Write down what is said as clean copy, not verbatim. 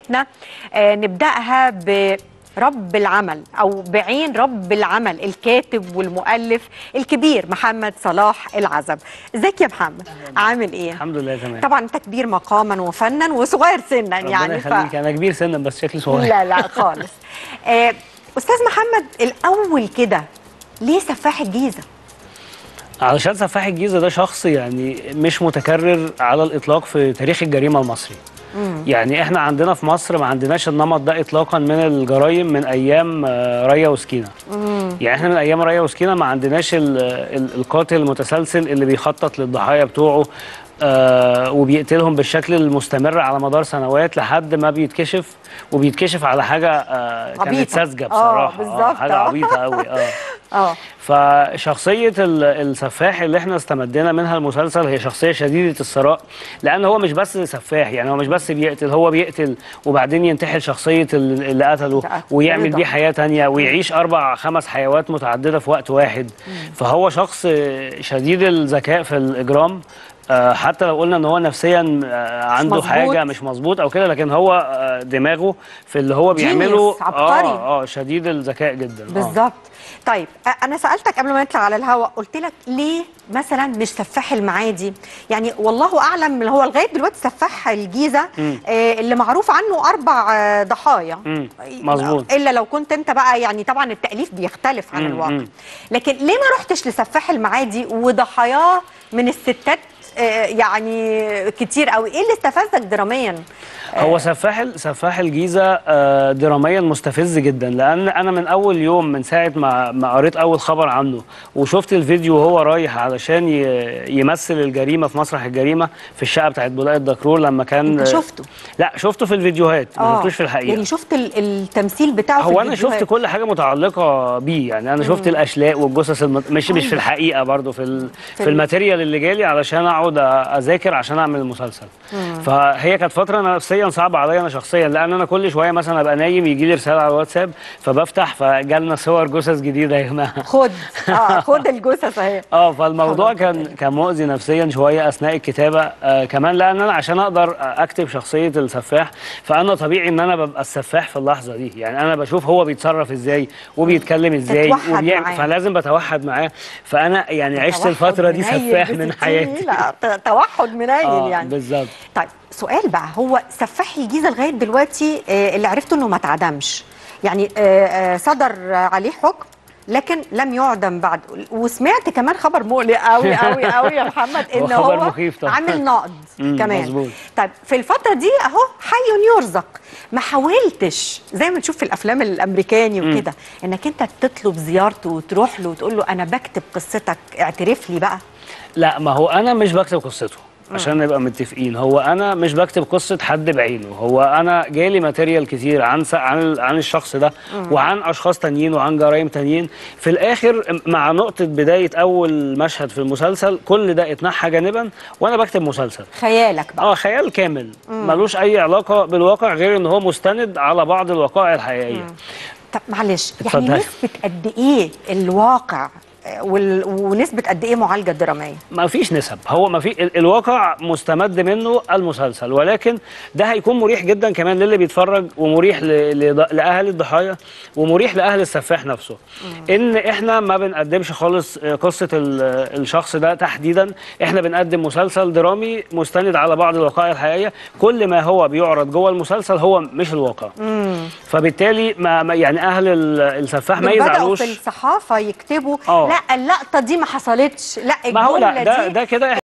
نبدأها برب العمل أو بعين رب العمل الكاتب والمؤلف الكبير محمد صلاح العزب. ازيك يا محمد؟ عامل ايه؟ الحمد لله تمام. طبعا انت كبير مقاما وفنا وصغير سنا ربنا يعني يخليك. انا كبير سنا بس شكلي صغير. لا خالص. أستاذ محمد، الأول كده ليه سفاح الجيزة؟ علشان سفاح الجيزة ده شخص يعني مش متكرر على الإطلاق في تاريخ الجريمة المصري. يعني احنا عندنا في مصر ما عندناش النمط ده اطلاقا من الجرائم من ايام ريا وسكينة. يعني احنا من ايام ريا وسكينة ما عندناش القاتل المتسلسل اللي بيخطط للضحايا بتوعه وبيقتلهم بالشكل المستمر على مدار سنوات لحد ما بيتكشف، وبيتكشف على حاجه كانت ساذجه بصراحه. بالظبط. حاجه عبيطه قوي. فشخصيه السفاح اللي احنا استمدنا منها المسلسل هي شخصيه شديده الثراء، لان هو مش بس سفاح، يعني هو مش بس بيقتل، هو بيقتل وبعدين ينتحل شخصيه اللي قتله ويعمل بيه حياه ثانيه ويعيش 4 5 حيوات متعدده في وقت واحد. فهو شخص شديد الذكاء في الاجرام، حتى لو قلنا ان هو نفسيا عنده حاجه مش مظبوط او كده، لكن هو دماغه في اللي هو بيعمله عبقري. شديد الذكاء جدا. بالظبط. طيب انا سالتك قبل ما نطلع على الهواء، قلت لك ليه مثلا مش سفاح المعادي؟ يعني والله اعلم اللي هو لغايه دلوقتي سفاح الجيزه اللي معروف عنه 4 ضحايا. مظبوط. الا لو كنت انت بقى، يعني طبعا التاليف بيختلف عن الواقع. لكن ليه ما رحتش لسفاح المعادي وضحاياه من الستات يعني كتير قوي؟ ايه اللي استفزك دراميا؟ هو سفاح الجيزه دراميا مستفز جدا، لان انا من اول يوم من ساعه ما قريت اول خبر عنه وشفت الفيديو وهو رايح علشان يمثل الجريمه في مسرح الجريمه في الشقه بتاعت بولاق الدكرور لما كان. انت شفته؟ لا، شفته في الفيديوهات، ما شفتوش في الحقيقه. يعني شفت التمثيل بتاعه في الفيديوهات؟ هو انا شفت كل حاجه متعلقه بيه، يعني انا شفت الاشلاء والجثث مش في الحقيقه، برضو في الماتيريال اللي جالي علشان اقعد اذاكر عشان اعمل المسلسل. فهي كانت فتره نفسيا صعبه عليا انا شخصيا، لان انا كل شويه مثلا ابقى نايم يجي لي رساله على الواتساب فبفتح فجالنا صور جثث جديده يا جماعه. خد الجثث اهي. فالموضوع كان مؤذي نفسيا شويه اثناء الكتابه. كمان لان انا عشان اقدر اكتب شخصيه السفاح فانا طبيعي ان انا ببقى السفاح في اللحظه دي، يعني انا بشوف هو بيتصرف ازاي وبيتكلم ازاي فلازم بتوحد معاه. فانا يعني عشت الفتره دي سفاح من حياتي. لا توحد منيل يعني. بالظبط. طيب سؤال بقى، هو سفاح الجيزه لغايه دلوقتي اللي عرفته انه ما اتعدمش، يعني صدر عليه حكم لكن لم يعدم بعد. وسمعت كمان خبر مقلق قوي قوي قوي يا محمد ان هو عامل نقد كمان. مظبوط. طيب في الفتره دي اهو حي يرزق، ما حاولتش زي ما نشوف في الافلام الامريكاني وكده انك انت تطلب زيارته وتروح له وتقول له انا بكتب قصتك اعترف لي بقى؟ لا، ما هو انا مش بكتب قصته عشان نبقى متفقين. هو انا مش بكتب قصه حد بعينه، هو انا جالي ماتيريال كتير عن الشخص ده وعن اشخاص تانيين وعن جرائم تانيين. في الاخر مع نقطه بدايه اول مشهد في المسلسل كل ده اتنحى جانبا وانا بكتب مسلسل خيالك بقى. خيال كامل ملوش اي علاقه بالواقع غير ان هو مستند على بعض الوقائع الحقيقيه. طب معلش، يعني نسبه قد ايه الواقع ونسبة قد ايه معالجة درامية؟ ما فيش نسب، هو ما في الواقع مستمد منه المسلسل، ولكن ده هيكون مريح جدا كمان للي بيتفرج ومريح لأهل الضحايا ومريح لأهل السفاح نفسه. ان احنا ما بنقدمش خالص قصة الشخص ده تحديدا، احنا بنقدم مسلسل درامي مستند على بعض الوقائع الحقيقية. كل ما هو بيعرض جوه المسلسل هو مش الواقع. فبالتالي ما يعني اهل السفاح ما يزعلوش. بدأوا في الصحافة يكتبوا لا اللقطة دي ما حصلتش، لا الجملة دي ده كده